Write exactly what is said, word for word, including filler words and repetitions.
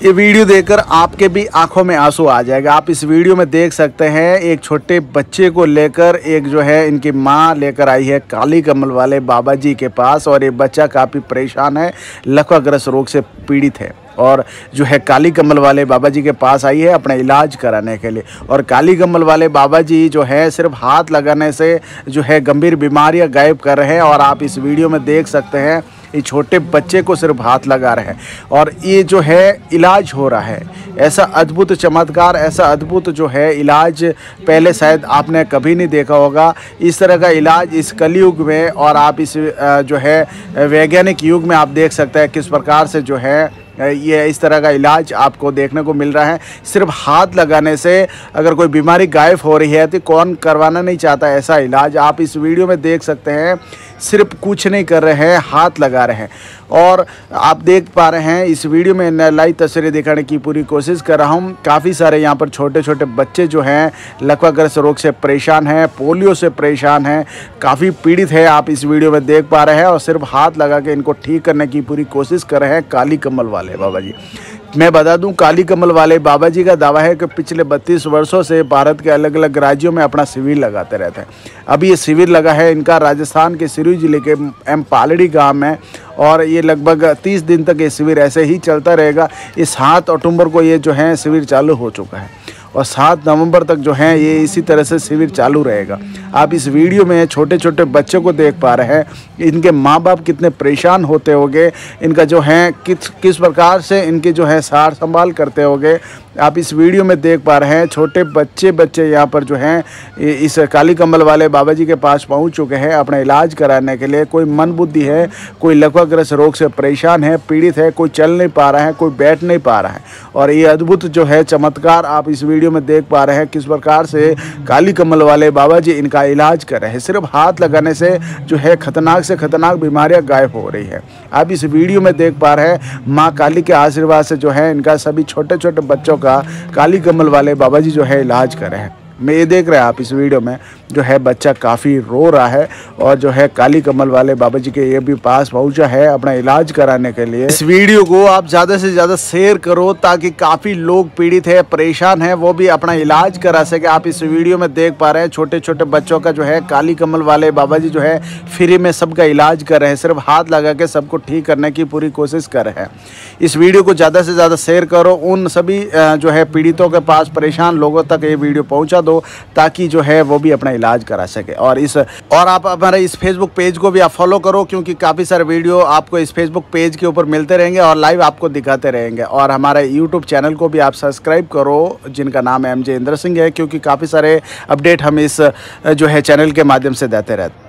ये वीडियो देखकर आपके भी आंखों में आंसू आ जाएगा। आप इस वीडियो में देख सकते हैं एक छोटे बच्चे को लेकर एक जो है इनकी माँ लेकर आई है काली कमल वाले बाबा जी के पास, और ये बच्चा काफ़ी परेशान है, लकवाग्रस्त रोग से पीड़ित है और जो है काली कमल वाले बाबा जी के पास आई है अपना इलाज कराने के लिए। और काली कमल वाले बाबा जी जो है सिर्फ हाथ लगाने से जो है गंभीर बीमारियां गायब कर रहे हैं। और आप इस वीडियो में देख सकते हैं ये छोटे बच्चे को सिर्फ हाथ लगा रहे हैं और ये जो है इलाज हो रहा है। ऐसा अद्भुत चमत्कार, ऐसा अद्भुत जो है इलाज पहले शायद आपने कभी नहीं देखा होगा। इस तरह का इलाज इस कलयुग में और आप इस जो है वैज्ञानिक युग में आप देख सकते हैं किस प्रकार से जो है ये इस तरह का इलाज आपको देखने को मिल रहा है। सिर्फ हाथ लगाने से अगर कोई बीमारी गायब हो रही है तो कौन करवाना नहीं चाहता ऐसा इलाज। आप इस वीडियो में देख सकते हैं सिर्फ कुछ नहीं कर रहे हैं, हाथ लगा रहे हैं। और आप देख पा रहे हैं इस वीडियो में लाइव तस्वीरें दिखाने की पूरी कोशिश कर रहा हूँ। काफ़ी सारे यहाँ पर छोटे छोटे बच्चे जो हैं लकवाग्रस्त रोग से परेशान हैं, पोलियो से परेशान हैं, काफ़ी पीड़ित है। आप इस वीडियो में देख पा रहे हैं और सिर्फ हाथ लगा के इनको ठीक करने की पूरी कोशिश कर रहे हैं काली कमल वाले बाबा जी। मैं बता दूं काली कमल वाले बाबा जी का दावा है कि पिछले बत्तीस वर्षों से भारत के अलग अलग राज्यों में अपना शिविर लगाते रहते हैं। अभी ये शिविर लगा है इनका राजस्थान के सिरोही जिले के एम पालड़ी गांव में, और ये लगभग तीस दिन तक ये शिविर ऐसे ही चलता रहेगा। ये सात अक्टूबर को ये जो है शिविर चालू हो चुका है और सात नवंबर तक जो है ये इसी तरह से शिविर चालू रहेगा। आप इस वीडियो में छोटे छोटे बच्चों को देख पा रहे हैं, इनके माँ बाप कितने परेशान होते होंगे, इनका जो है किस किस प्रकार से इनके जो है सार संभाल करते होंगे। आप इस वीडियो में देख पा रहे हैं छोटे बच्चे बच्चे यहाँ पर जो हैं इस काली कमल वाले बाबा जी के पास पहुँच चुके हैं अपना इलाज कराने के लिए। कोई मन बुद्धि है, कोई लकवाग्रस्त रोग से परेशान है, पीड़ित है, कोई चल नहीं पा रहा है, कोई बैठ नहीं पा रहा है। और ये अद्भुत जो है चमत्कार आप इस वीडियो में देख पा रहे हैं किस प्रकार से काली कमल वाले बाबा जी इनका इलाज कर रहे हैं। सिर्फ हाथ लगाने से जो है खतरनाक से खतरनाक बीमारियां गायब हो रही है। आप इस वीडियो में देख पा रहे हैं माँ काली के आशीर्वाद से जो है इनका सभी छोटे छोटे बच्चों का काली कमल वाले बाबा जी जो है इलाज कर रहे हैं। मैं ये देख रहे हैं आप इस वीडियो में जो है बच्चा काफ़ी रो रहा है और जो है काली कमल वाले बाबा जी के ये भी पास पहुंचा है अपना इलाज कराने के लिए। इस वीडियो को आप ज़्यादा से ज़्यादा शेयर करो ताकि काफ़ी लोग पीड़ित है, परेशान है, वो भी अपना इलाज करा सके। आप इस वीडियो में देख पा रहे हैं छोटे छोटे बच्चों का जो है काली कमल वाले बाबा जी जो है फ्री में सबका इलाज कर रहे हैं, सिर्फ हाथ लगा के सबको ठीक करने की पूरी कोशिश कर रहे हैं। इस वीडियो को ज़्यादा से ज़्यादा शेयर करो, उन सभी जो है पीड़ितों के पास परेशान लोगों तक ये वीडियो पहुँचा दो ताकि जो है वो भी अपना इलाज करा सके। और इस और आप हमारे इस फेसबुक पेज को भी आप फॉलो करो क्योंकि काफ़ी सारे वीडियो आपको इस फेसबुक पेज के ऊपर मिलते रहेंगे और लाइव आपको दिखाते रहेंगे। और हमारे यूट्यूब चैनल को भी आप सब्सक्राइब करो जिनका नाम एम जे इंद्र सिंह है, क्योंकि काफ़ी सारे अपडेट हम इस जो है चैनल के माध्यम से देते रहते हैं।